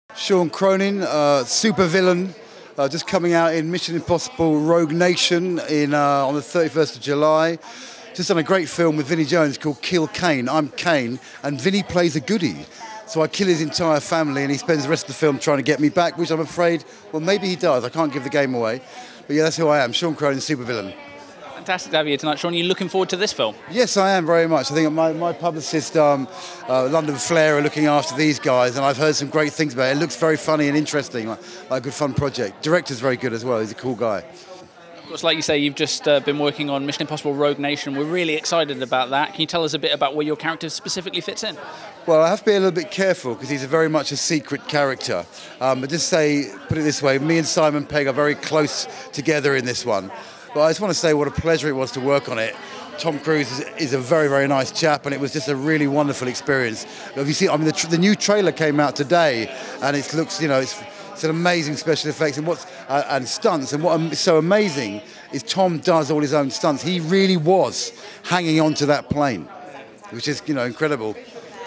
Sean Cronin, super villain, just coming out in Mission Impossible Rogue Nation on the 31st of July. Just done a great film with Vinnie Jones called Kill Kane. I'm Kane, and Vinnie plays a goodie. So I kill his entire family, and he spends the rest of the film trying to get me back, which I'm afraid, well, maybe he does. I can't give the game away. But yeah, that's who I am, Sean Cronin, super villain. Fantastic to have you here tonight, Sean. Are you looking forward to this film? Yes, I am very much. I think my publicist, London Flair, are looking after these guys, and I've heard some great things about it. It looks very funny and interesting, like a good fun project. Director's very good as well. He's a cool guy. Of course, like you say, you've just been working on Mission Impossible Rogue Nation. We're really excited about that. Can you tell us a bit about where your character specifically fits in? Well, I have to be a little bit careful because he's very much a secret character. But just put it this way, me and Simon Pegg are very close together in this one. But I just want to say what a pleasure it was to work on it. Tom Cruise is a very, very nice chap, and it was just a really wonderful experience. Have you seen? I mean, the new trailer came out today, and it looks, it's an amazing special effects and stunts. And what is so amazing is Tom does all his own stunts. He really was hanging on to that plane, which is, incredible.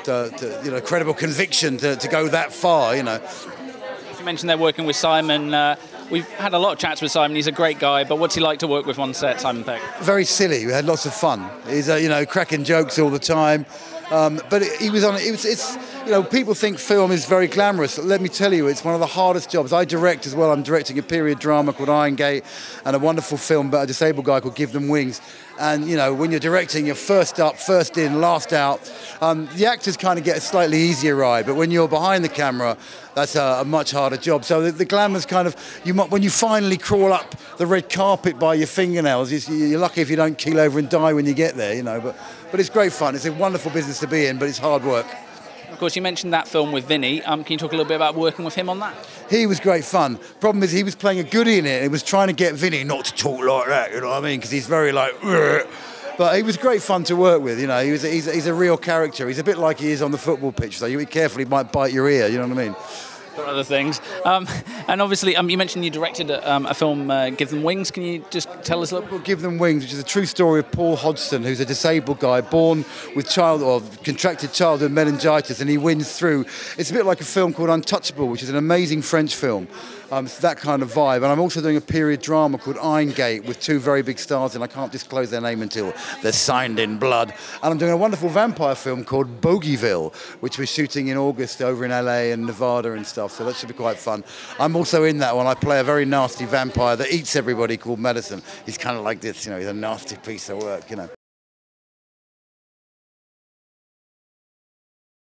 Credible conviction to go that far. You mentioned they're working with Simon. We've had a lot of chats with Simon. He's a great guy, but what's he like to work with on set, Simon Pegg? Very silly. We had lots of fun. He's cracking jokes all the time. But he was on. It's people think film is very glamorous. Let me tell you, it's one of the hardest jobs. I direct as well. I'm directing a period drama called Iron Gate and a wonderful film about a disabled guy called Give Them Wings. And when you're directing, you're first up, first in, last out. The actors kind of get a slightly easier ride, but when you're behind the camera, that's a much harder job. So the glamour's kind of, when you finally crawl up the red carpet by your fingernails, you're lucky if you don't keel over and die when you get there, But it's great fun. It's a wonderful business to be in, but it's hard work. Of course, you mentioned that film with Vinnie. Can you talk a little bit about working with him on that? He was great fun. Problem is, he was playing a goodie in it. He was trying to get Vinnie not to talk like that, you know what I mean? Because he's very like... Ugh. But he was great fun to work with, He's a real character. He's a bit like he is on the football pitch, so you be careful, he might bite your ear, you know what I mean? For other things. And obviously, you mentioned you directed a film, Give Them Wings. Can you just tell us a little bit? Give Them Wings, which is a true story of Paul Hodgson, who's a disabled guy born with contracted childhood meningitis, and he wins through. It's a bit like a film called Untouchable, which is an amazing French film. It's that kind of vibe. And I'm also doing a period drama called Iron Gate with two very big stars, and I can't disclose their name until they're signed in blood. And I'm doing a wonderful vampire film called Bogeyville, which we're shooting in August over in LA and Nevada and stuff, so that should be quite fun. I'm also in that one. I play a very nasty vampire that eats everybody called Medicine. He's kind of like this, he's a nasty piece of work,